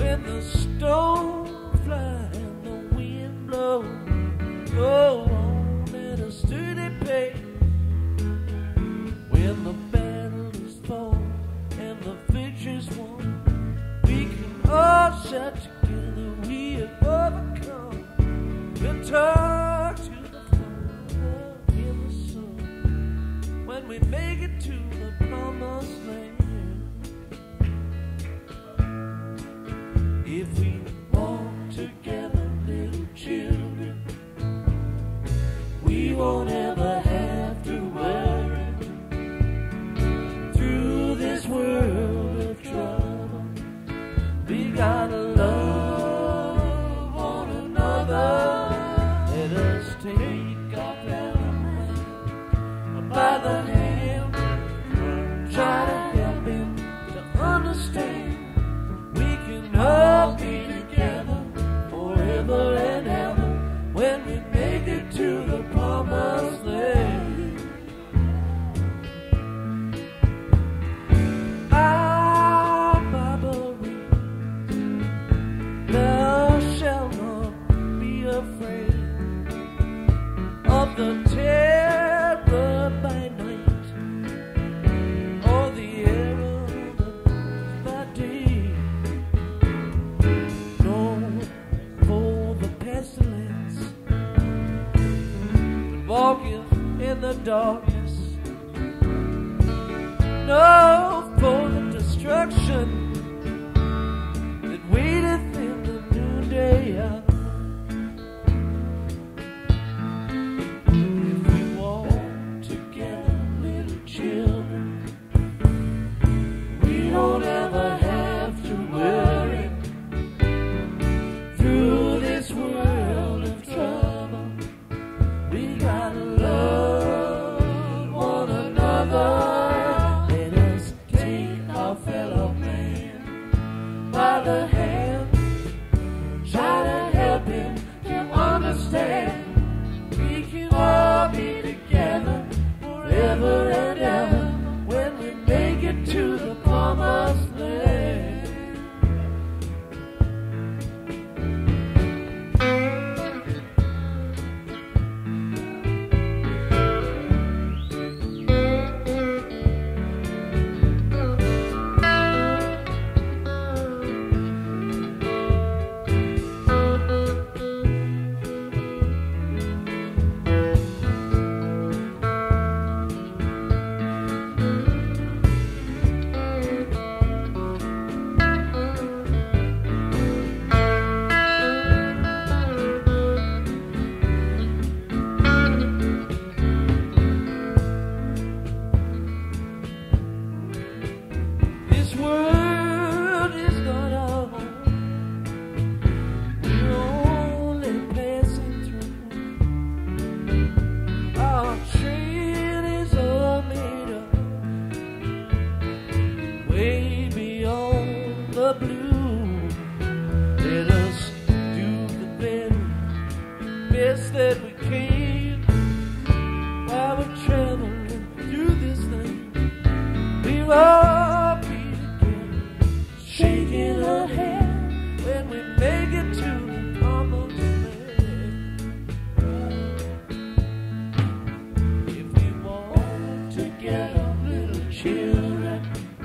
when the stone fly and the wind blow, go on at a sturdy pace. When the battle is fought and the victory's won, we can all shout together, we have overcome. We'll talk to the Father in the Son when we make it to the promised land. If we walk together, little children, we won't ever have to worry through this world of trouble. We gotta love one another. Let us take our fellow man by the hand, try to help him to understand. We can all be together forever and ever when we make it to the promised land. Our Bible reads, thou shalt not be afraid of the terror by night, or the arrow that flies by day, nor for the pestilence that walketh in the darkness, no for the destruction that waiteth in the noonday hour. If we walk together, little children, we don't ever have to worry through this world of trouble. We gotta love one another. Let us take our fellow man by the hand, try to help him to understand. We can all be together forever and ever when we make it to the promised land. This world is not our home, we're only passing through. Our train is all made up way beyond the blue. Let us do the very best that we can while we're traveling through this thing. We've all shaking her hand when we make it to the promised land. If we walk together, little children,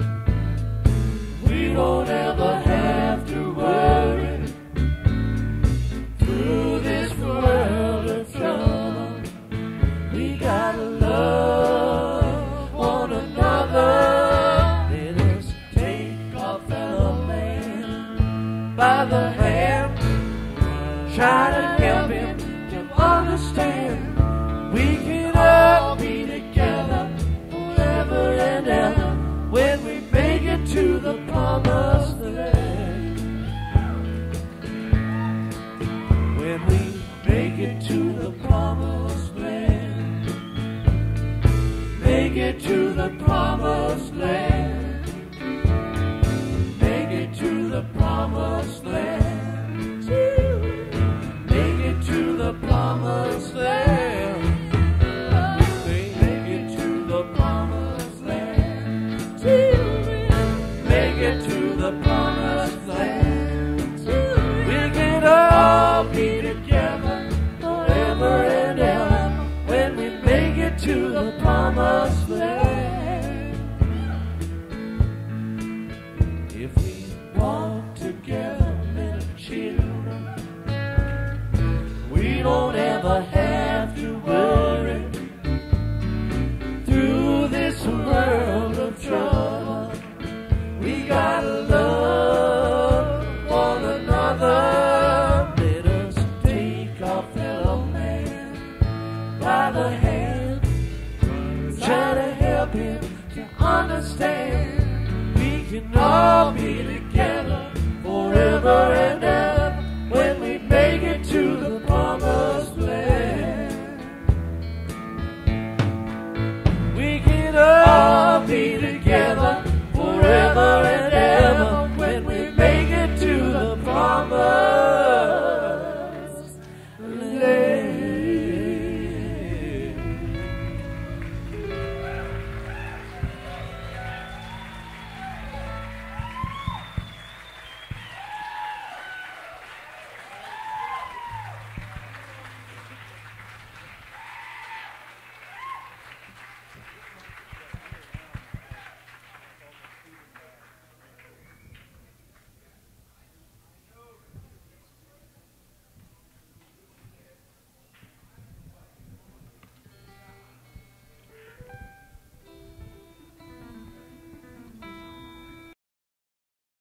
we won't ever have to worry through this world of trouble. We gotta love one another. By the hand, try to help him to understand. We can all be together forever and ever when we make it to the promised land. When we make it to the promised land, make it to the promised land.